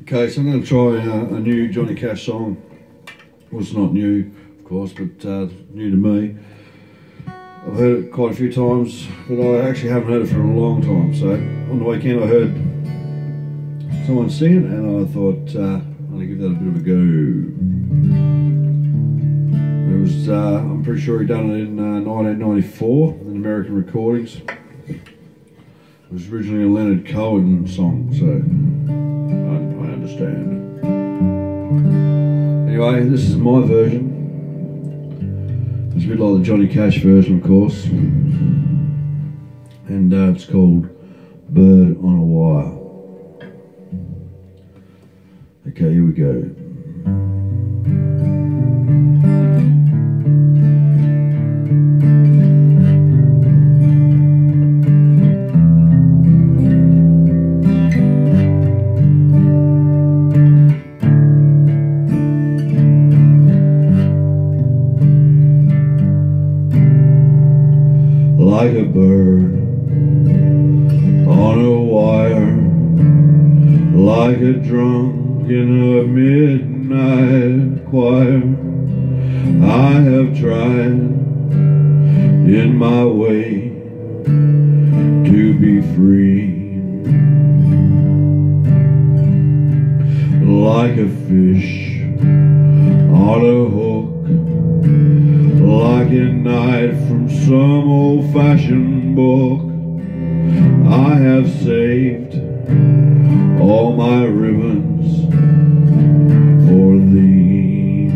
Okay, so I'm going to try a new Johnny Cash song. Well, it's not new, of course, but new to me. I've heard it quite a few times, but I actually haven't heard it for a long time. So on the weekend I heard someone sing it, and I thought I'm going to give that a bit of a go. It was, I'm pretty sure he done it in 1994 in American Recordings. It was originally a Leonard Cohen song, so I understand. Anyway, this is my version. It's a bit like the Johnny Cash version, of course. And it's called Bird on a Wire. Okay, here we go. Like a bird on a wire, like a drunk in a midnight choir, I have tried in my way to be free. Like a fish on a hook, like a knight from some old-fashioned book, I have saved all my ribbons for thee.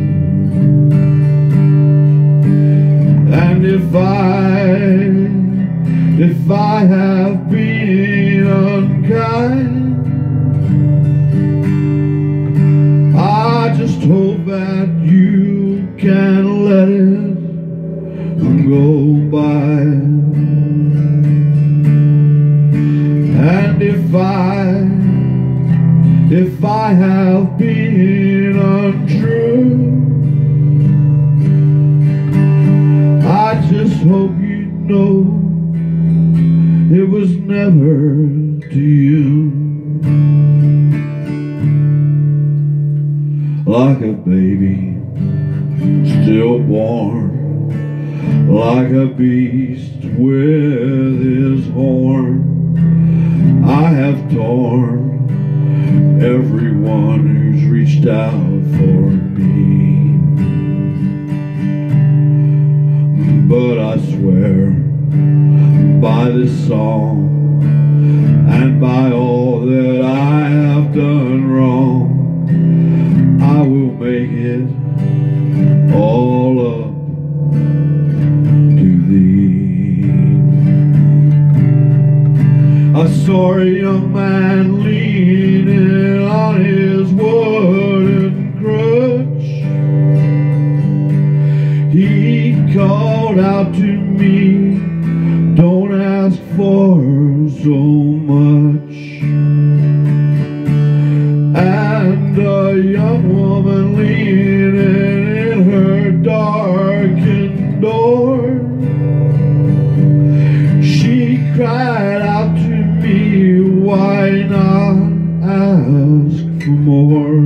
And if I have been unkind, I just hope that you can let it go by. And if I have been untrue, I just hope you know it was never to you. Like a baby stillborn, like a beast with his horn, I have torn everyone who's reached out for me. But I swear by this song and by all that I have done wrong, I will make it all up to thee. I saw a young man leaning on his wooden crutch. He called out to me, don't ask for so much. And a young woman leaning in her darkened door, she cried out to me, why not ask for more?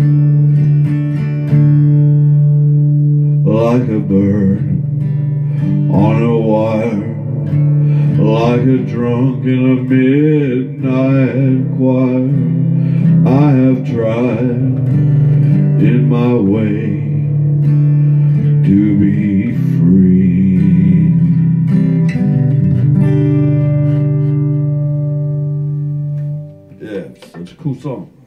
Like a bird on a wire, like a drunk in a midnight choir, I have tried in my way to be free. Yeah, it's a cool song.